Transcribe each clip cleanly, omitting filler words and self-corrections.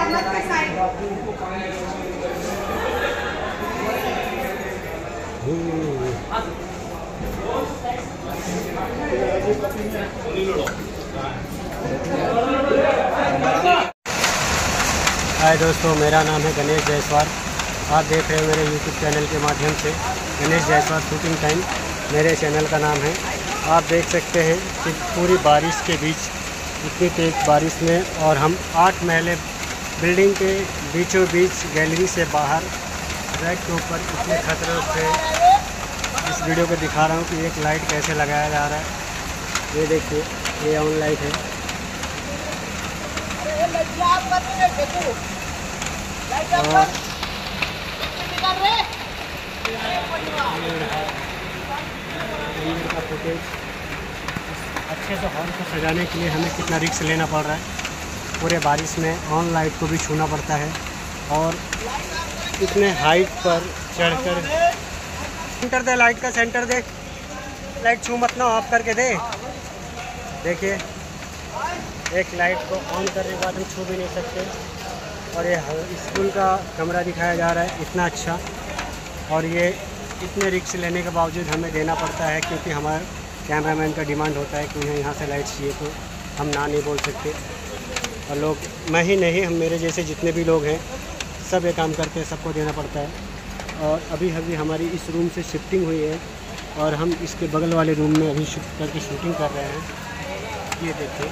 हाय दोस्तों, मेरा नाम है गणेश जायसवाल। आप देख रहे हैं मेरे YouTube चैनल के माध्यम से गणेश जायसवाल शूटिंग टाइम मेरे चैनल का नाम है। आप देख सकते हैं कि पूरी बारिश के बीच, इतनी तेज़ बारिश में, और हम 8 महले बिल्डिंग के बीचों बीच गैलरी से बाहर रैक के ऊपर इतने खतरे से इस वीडियो को दिखा रहा हूँ कि एक लाइट कैसे लगाया जा रहा है। ये देखिए, ये ऑन लाइट है। का फुटेज अच्छे से हॉल को सजाने के लिए हमें कितना रिस्क लेना पड़ रहा है। पूरे बारिश में ऑन लाइट को भी छूना पड़ता है और इतने हाइट पर चढ़कर। सेंटर दे, लाइट का सेंटर दे, लाइट छू मत ना, ऑफ करके दे। देखिए, एक लाइट को ऑन करने के बाद हम छू भी नहीं सकते। और ये स्कूल का कमरा दिखाया जा रहा है, इतना अच्छा, और ये इतने रिस्क लेने के बावजूद हमें देना पड़ता है, क्योंकि हमारे कैमरामैन का डिमांड होता है कि उन्हें यहाँ से लाइट चाहिए, तो हम ना नहीं बोल सकते। और लोग, मैं ही नहीं, हम मेरे जैसे जितने भी लोग हैं सब ये काम करते हैं, सबको देना पड़ता है। और अभी हमारी इस रूम से शिफ्टिंग हुई है और हम इसके बगल वाले रूम में अभी शिफ्ट करके शूटिंग कर रहे हैं। ये देखिए,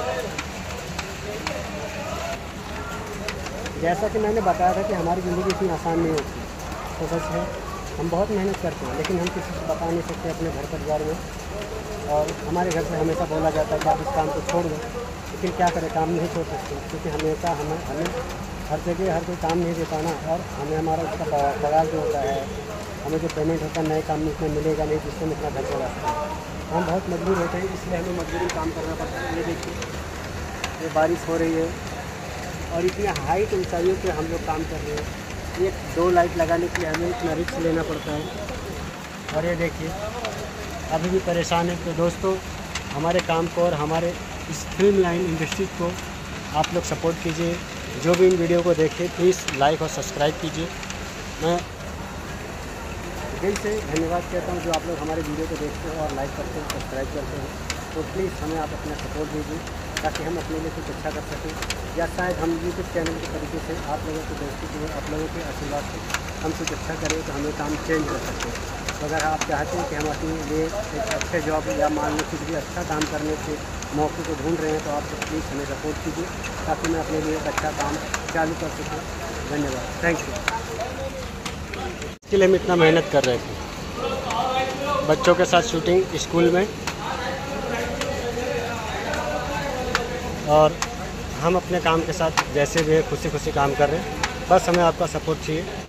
जैसा कि मैंने बताया था कि हमारी ज़िंदगी इतनी आसान नहीं होती, तो सच है, हम बहुत मेहनत करते हैं, लेकिन हम किसी को बता नहीं सकते अपने घर परिवार में। और हमारे घर से हमेशा बोला जाता है कि आप इस काम को छोड़ दो, लेकिन क्या करें, काम नहीं छोड़ सकते, क्योंकि हमेशा हमें हर जगह हर कोई काम नहीं देता ना। और हमें हमारा उसका पगार जो होता है, हमें जो पेमेंट होता है नए काम में, उसमें मिलेगा नहीं, जिससे हम इतना घर चला सकते हैं। हम बहुत मजबूर होते हैं, इसलिए हमें मजबूरी काम करना पड़ता है। ये देखिए, ये बारिश हो रही है और इतने हाइट ऊंचाइयों पे हम लोग काम कर रहे हैं। 1-2 लाइट लगाने के लिए हमें इतना रिस्क लेना पड़ता है। और ये देखिए, अभी भी परेशान है। तो दोस्तों, हमारे काम को और हमारे इस फिल्म लाइन इंडस्ट्री को आप लोग सपोर्ट कीजिए। जो भी इन वीडियो को देखें, प्लीज़ लाइक और सब्सक्राइब कीजिए। मैं दिल से धन्यवाद कहता हूँ जो आप लोग हमारे वीडियो को देखते हैं और लाइक करते हैं, सब्सक्राइब करते हैं। तो प्लीज़ हमें आप अपना सपोर्ट दीजिए, ताकि हम अपने लिए कुछ अच्छा कर सकें, या शायद हम यूट्यूब चैनल के तरीके से आप लोगों की दोस्ती से, आप लोगों के आशीर्वाद से हम कुछ अच्छा करें, तो हमें काम चेंज कर सकते हैं। तो अगर आप चाहते हैं कि हम अपने लिए एक अच्छे जॉब या मान लो कुछ भी अच्छा काम करने के मौके को ढूंढ रहे हैं, तो आप प्लीज़ हमें सपोर्ट कीजिए, ताकि मैं अपने लिए एक अच्छा काम चालू कर सकूँ। धन्यवाद, थैंक यू। इसके लिए हम इतना मेहनत कर रहे थे, बच्चों के साथ शूटिंग स्कूल में, और हम अपने काम के साथ जैसे भी खुशी खुशी काम कर रहे हैं। बस हमें आपका सपोर्ट चाहिए।